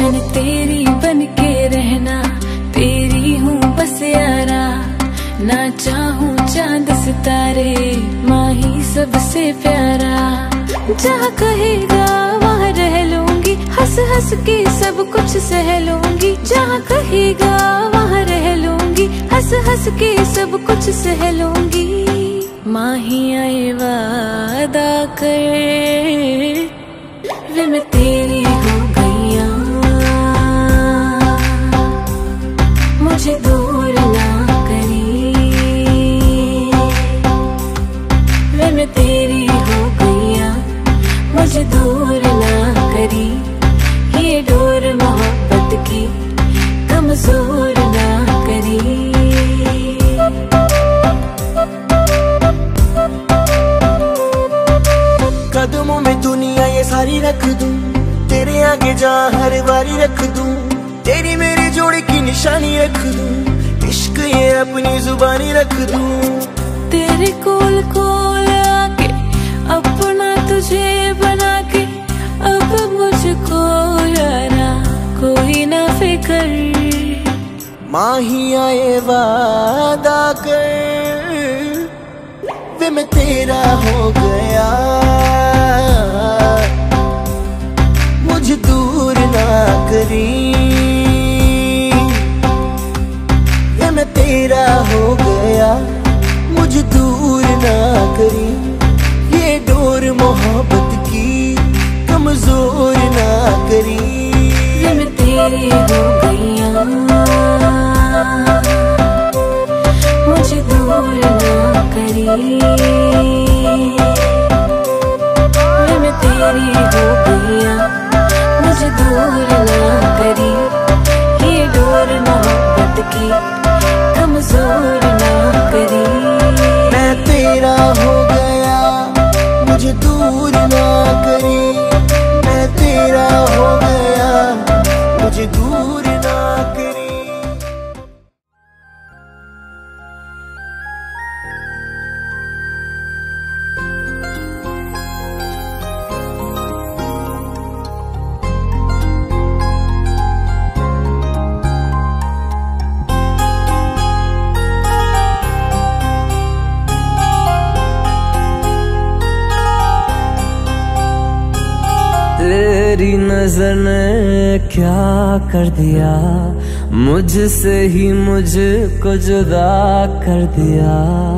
मैंने तेरी बन के रहना, तेरी हूँ बस यारा। ना चाहूँ चांद सितारे, माँ ही सबसे प्यारा। जहाँ कहेगा वहाँ रह लूंगी, हंस हंस के सब कुछ सह लूंगी। जहाँ कहेगा वहाँ रह लूंगी, हंस हंस के सब कुछ सह लूंगी। माँ ही आए वादा कर, वे मैं तेरी हो गईया। मुझे दूर ना करी, वे मैं तेरी हो गईया। मुझे दूर ना करी, ये डोर मोहब्बत की कमजोर ना करी। कदमों में दुनिया ये सारी रख दूं, तेरे आगे जहाँ हर बारी रख दूं। तेरी मेरी जोड़ी की निशानी रख दूं, इश्क ये अपनी जुबानी रख दूं। तेरे कोल कोल आके अपना तुझे बना के, अब मुझको यारा कोई ना फिक्र। माँ ही आए वादा कर, वे मैं तेरा हो गया। मुझे दूर ना करी, वे मैं तेरा हो गया। मुझे दूर ना करी, ये डोर मोहब्बत की कमजोर ना करी। वे मैं तेरी हो गईया, मुझे दूर ना करी। वे मैं तेरी हो गईया, मुझे दूर ना करी। ये डोर मोहब्बत की कमजोर ना करी। मैं तेरा हो गया, मुझे दूर ना करी। मैं तेरा हो गया, मुझे दूर ना करी। तेरी नजर ने क्या कर दिया, मुझसे ही मुझको जुदा कर दिया।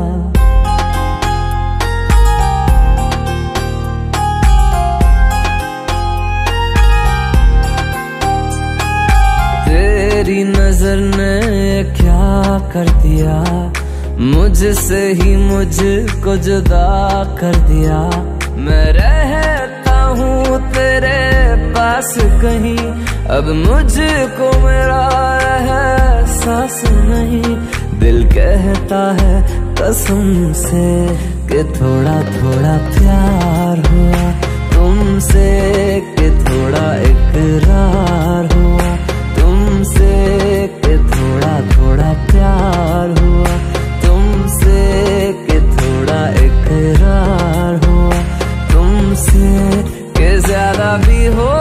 तेरी नजर ने क्या कर दिया, मुझसे ही मुझको जुदा कर दिया। मैं रहता हूँ तेरे पास कहीं, अब मुझको मेरा एहसास नहीं। दिल कहता है कसम से कि थोड़ा थोड़ा प्यार हुआ तुमसे, कि थोड़ा इकरार हुआ तुमसे, कि थोड़ा थोड़ा प्यार हुआ तुमसे, कि थोड़ा इकरार हुआ तुमसे, कि ज्यादा भी हो